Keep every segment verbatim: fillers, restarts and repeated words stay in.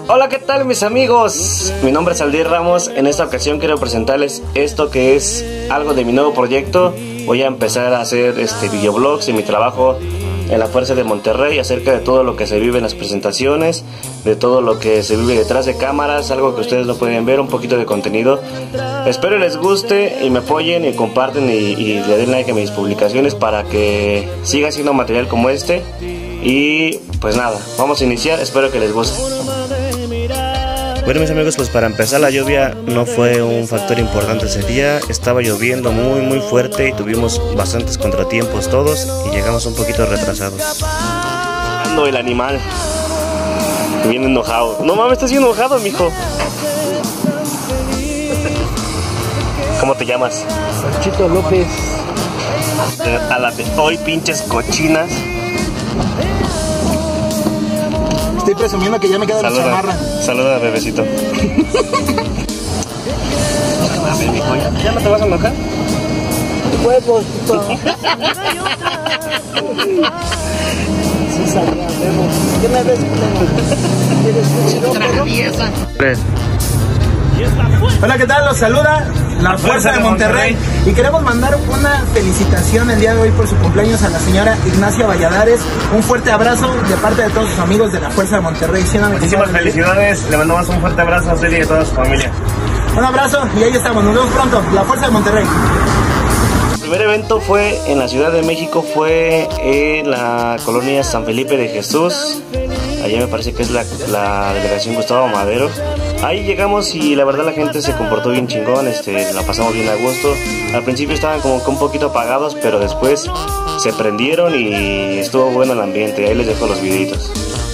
Hola, ¿qué tal mis amigos? Mi nombre es Aldir Ramos. En esta ocasión quiero presentarles esto que es algo de mi nuevo proyecto. Voy a empezar a hacer este videoblogs de mi trabajo en la Fuerza de Monterrey, acerca de todo lo que se vive en las presentaciones, de todo lo que se vive detrás de cámaras, algo que ustedes no pueden ver, un poquito de contenido. Espero les guste y me apoyen y comparten y, y le den like a mis publicaciones para que siga haciendo material como este. Y pues nada, vamos a iniciar, espero que les guste. Bueno mis amigos, pues para empezar la lluvia no fue un factor importante ese día. Estaba lloviendo muy muy fuerte y tuvimos bastantes contratiempos todos y llegamos un poquito retrasados. Ando el animal, bien enojado. No mames, estás bien enojado, mijo. ¿Cómo te llamas? Panchito López. A la de hoy, pinches cochinas. Estoy presumiendo que ya me queda la chamarra. Saluda, bebecito. ¿Ya no te vas a enojar? Huevos, puto. Sí salía, Memo. ¿Qué me ves, Memo? ¿Eres un chido, traviesa? Hola, ¿qué tal? Los saluda la Fuerza de Monterrey y queremos mandar una felicitación el día de hoy por su cumpleaños a la señora Ignacia Valladares. Un fuerte abrazo de parte de todos sus amigos de la Fuerza de Monterrey. ¿Sí, muchísimas felicidades, le mandamos un fuerte abrazo a usted y a toda su familia. Un abrazo y ahí estamos, nos vemos pronto, la Fuerza de Monterrey. El primer evento fue en la Ciudad de México, fue en la colonia San Felipe de Jesús. Allá me parece que es la, la delegación Gustavo Madero. Ahí llegamos y la verdad la gente se comportó bien chingón, este, la pasamos bien a gusto. Al principio estaban como que un poquito apagados, pero después se prendieron y estuvo bueno el ambiente. Ahí les dejo los videitos.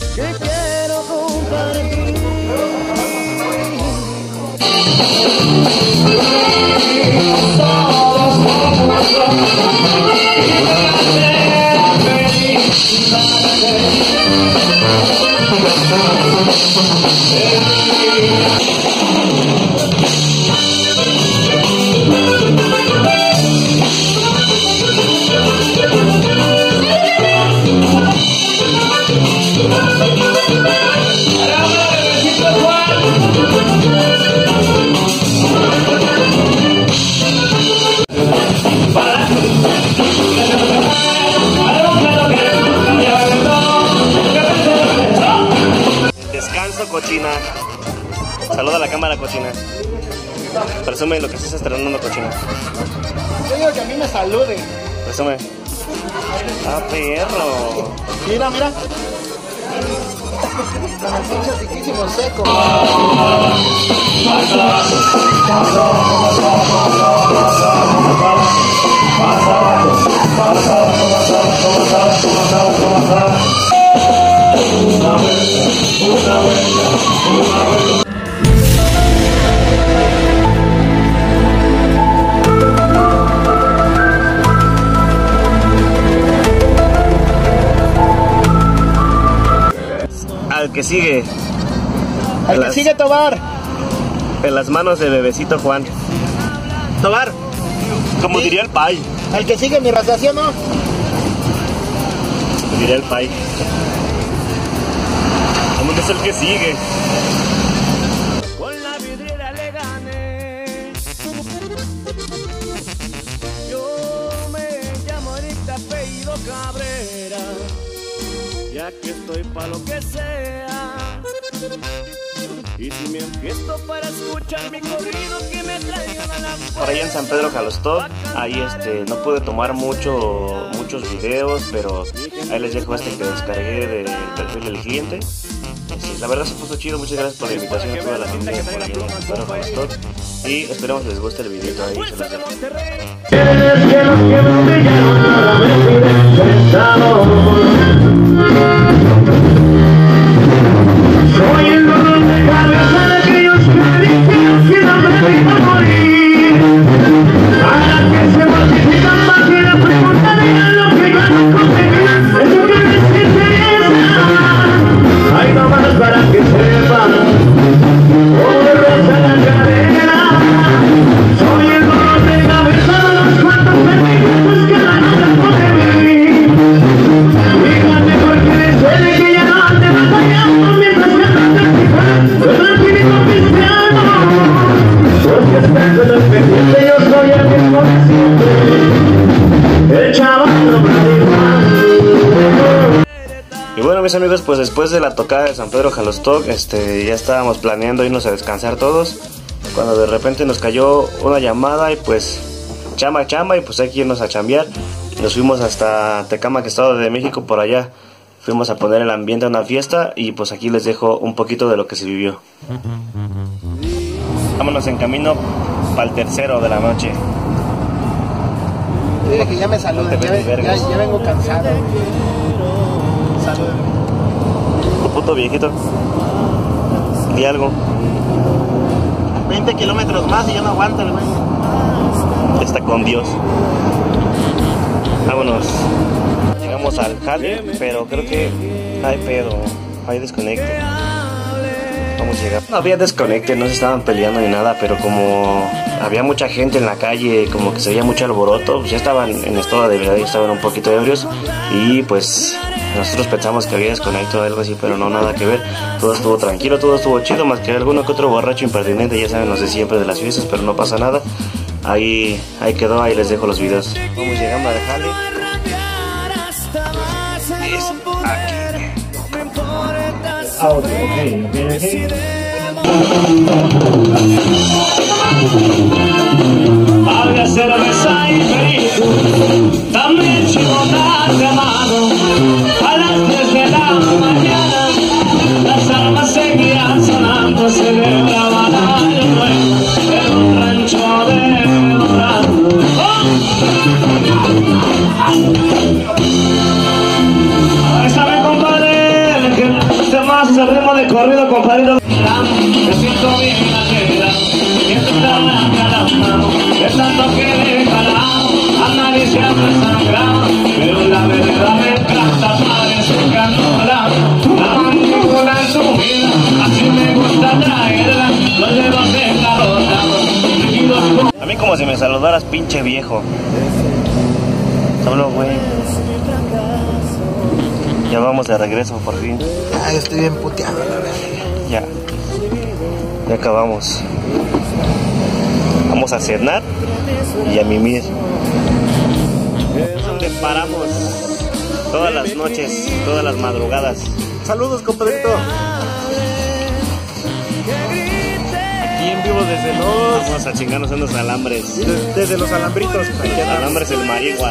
Cochina, saluda a la cámara, cochina. Presume lo que estás estrenando, cochina. Yo digo que a mí me salude. Presume. Ah, perro. Mira, mira. Con el pinche riquísimo seco. Al que sigue. Al que las, sigue, Tobar. En las manos de bebecito Juan. Tobar. Como ¿Sí? Diría el Pai. Al que sigue, mi razación, ¿no? Diría el Pai. ¿Cómo que es el que sigue? Con la vidriera le gané. Yo me llamo ahorita apellido Cabrera, ya que estoy pa' lo que sea. Y si me enfiesto para escuchar mi corrido, que me traigan a la puerta. Por ahí en San Pedro Jalostó, ahí este, no pude tomar mucho, muchos videos, pero ahí les dejo este que descargué del perfil del cliente. Sí, la verdad se puso chido, muchas gracias por la invitación a toda la familia por ahí en San Pedro Jalostó. Y esperamos que les guste el videito ahí, se los dejo. Soy el dolor de cabeza de aquellos que dijeron que no me iba a morir. Para que se mortifican más que la pregunta de lo que yo no conseguí. Es lo que les interesa. Hay nomás para que sepan. Como rosa la cadera. Soy el dolor de cabeza de los cuantos sentimientos que la noche puede vivir. Y bueno, mis amigos, pues después de la tocada de San Pedro Jalostoc, este, ya estábamos planeando irnos a descansar todos, cuando de repente nos cayó una llamada y pues chamba, chamba, y pues hay que irnos a chambear. Nos fuimos hasta Tecámac, Estado de México, por allá. Fuimos a poner el ambiente a una fiesta y pues aquí les dejo un poquito de lo que se vivió. Vámonos en camino para el tercero de la noche. Dile que ya me saluden, ya, ya, ya vengo cansado. Saluden. Un puto viejito. Y algo. veinte kilómetros más y ya no aguanta el güey. Está con Dios. Vámonos. Llegamos al jale, pero creo que hay pedo, hay desconecte. Vamos a llegar. No había desconecte, no se estaban peleando ni nada, pero como había mucha gente en la calle, como que se veía mucho alboroto, pues ya estaban en estado de verdad, ya estaban un poquito ebrios y pues nosotros pensamos que había desconecte o algo así, pero no, nada que ver. Todo estuvo tranquilo, todo estuvo chido, más que alguno que otro borracho impertinente, ya saben los de siempre de las fiestas, pero no pasa nada. Ahí, ahí quedó, ahí les dejo los videos. Vamos llegando al jale. Es aquí. Audio, ok, ok, ok. Había cerveza y perico, también chivotas de mano. A las tres de la mañana, las armas seguían sonando, celebraban año nuevo en un rancho de Dorado. Ahí saben, compadre, que este más es el ritmo de corrido, compadrito. Me siento bien la vida, siento estar calado, de tanto que he calado, a nadie se ha desangrado, pero la verdad me encanta, parece canola, la mandíbula en su vida, así me gusta traerla, los dedos encarotados. A mí como si me saludaras, pinche viejo. Solo, güey. Ya vamos de regreso, por fin. Ah, yo estoy bien puteado, la verdad. Ya. Ya acabamos. Vamos a cenar y a mimir. Es donde paramos todas las noches, todas las madrugadas. Saludos, compadrito. Aquí en vivo desde los... Vamos a chingarnos unos alambres. Desde, desde los alambritos. Los alambres del Marihuas.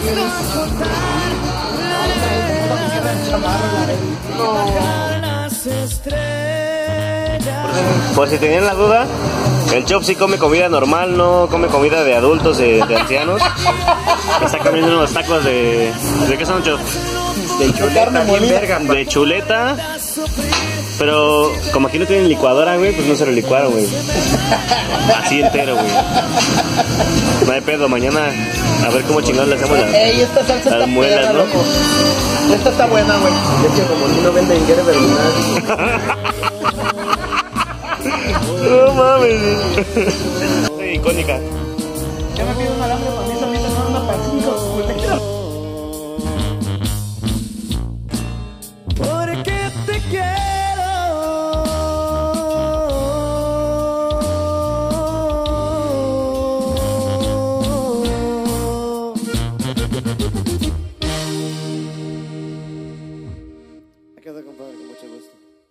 Por si tenían la duda, el Chop sí come comida normal, no come comida de adultos, de, de ancianos. Está comiendo unos tacos de... ¿De qué son, Chop? De chuleta, bien verga. De chuleta. Pero como aquí no tienen licuadora, güey, pues no se lo licuaron, güey. Así entero, güey. No hay pedo, mañana a ver cómo chingados le hacemos las, Ey, esta salsa las está muelas, perra, ¿no? loco. Esta está buena, güey. Es que como aquí no venden Gerber ni nada. No mames. Sí, icónica. Ya me pido un alambre para mí, solito, no una para cinco. Porque te quiero. Aquí está, compadre, con mucho gusto.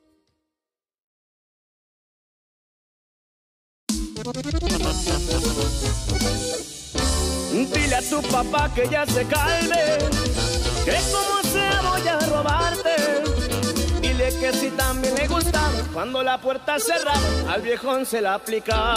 Dile a tu papá que ya se calme, que como sea voy a robarte. Dile que si también le gustaba cuando la puerta cerraba, al viejón se la aplicaba.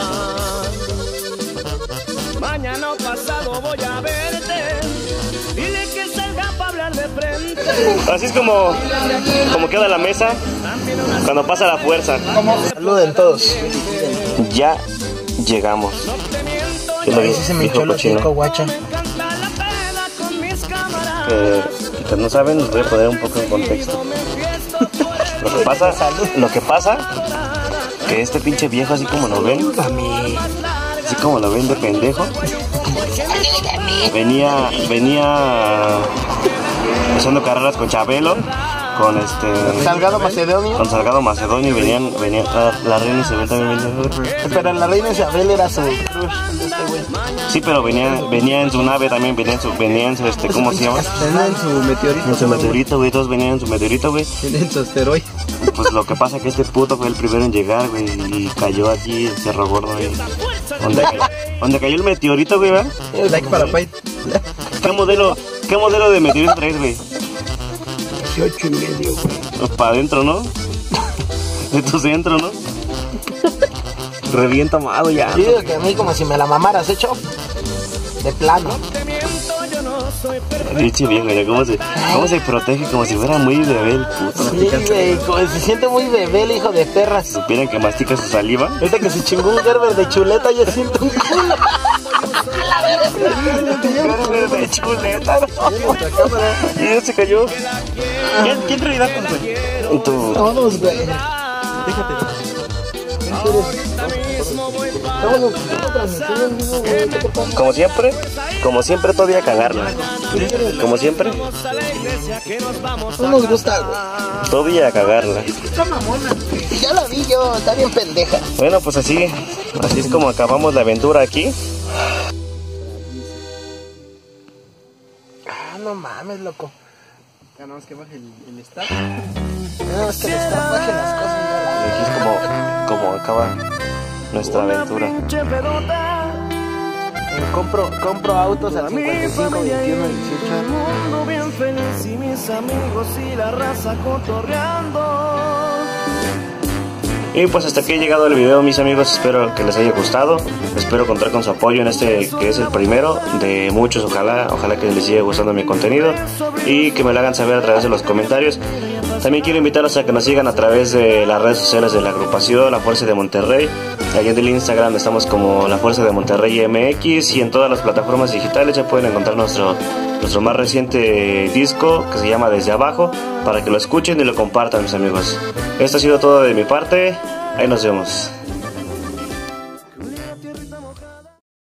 Mañana o pasado voy a verte, dile que salga para hablar de frente. Así es como, como queda la mesa cuando pasa la fuerza. Saluden todos. Ya llegamos. ¿Qué lo Ahí sí se me echó los cinco, guacha. Que, que no saben, les voy a poner un poco en contexto. Lo que pasa, lo que pasa, que este pinche viejo, así como lo ven, así como lo ven de pendejo, venía, venía haciendo carreras con Chabelo, con este Salgado Macedonio. con Salgado Macedonio y venían, venían la, la reina Isabel también venía. Pero la reina Isabel era su crush de este güey. Sí, pero venía, venía en su nave también, venía en su, venía en su este, ¿cómo se llama? Venía en su meteorito. En su meteorito, güey, todos venían en su meteorito, güey. Venía en su asteroide. Pues lo que pasa es que este puto fue el primero en llegar, güey, y cayó aquí el Cerro Gordo, güey. Donde, donde cayó el meteorito, güey, ¿verdad? Like para Pay. ¿Qué modelo, qué modelo de meteorito traes, güey? dieciocho y medio, güey. Pues para adentro, ¿no? De tu centro, ¿no? Revienta amado ya. Yo digo que a mí como si me la mamaras hecho de plano. Pinche viejo, ya cómo se, cómo se protege como si fuera muy bebé el puto. Sí, güey, como se siente muy bebé el hijo de perras. Supieran que mastica su saliva. Ahorita que se chingó un Gerber de chuleta, yo siento un culo. Gerber de chuleta, ¿no? Y ya se cayó. ¿Quién, quién traerá con güey? Tu... Todos, güey. Déjate. Estamos transmitiendo en vivo, güey. ¿Qué te pasa? Como siempre, como siempre todavía cagarla. Como siempre, No nos gusta, güey. todavía cagarla. Está mamona, güey. Ya la vi yo, está bien pendeja. Bueno, pues así, así es como acabamos la aventura aquí. Ah, no mames, loco. Ya no, es que baje el, el staff. No, es que le está bajen las cosas. Ya Y así es como, como acaba nuestra aventura. la... compro, compro autos al cincuenta y cinco, veintiuno, dieciocho. Mundo bien feliz y mis amigos y la raza cotorreando. Y pues hasta aquí ha llegado el video, mis amigos. Espero que les haya gustado. Espero contar con su apoyo en este que es el primero de muchos. Ojalá, ojalá que les siga gustando mi contenido y que me lo hagan saber a través de los comentarios. También quiero invitarlos a que nos sigan a través de las redes sociales de la agrupación La Fuerza de Monterrey. Allí en el Instagram estamos como La Fuerza de Monterrey M X, y en todas las plataformas digitales ya pueden encontrar nuestro, nuestro más reciente disco que se llama Desde Abajo, para que lo escuchen y lo compartan, mis amigos. Esto ha sido todo de mi parte. Ahí nos vemos.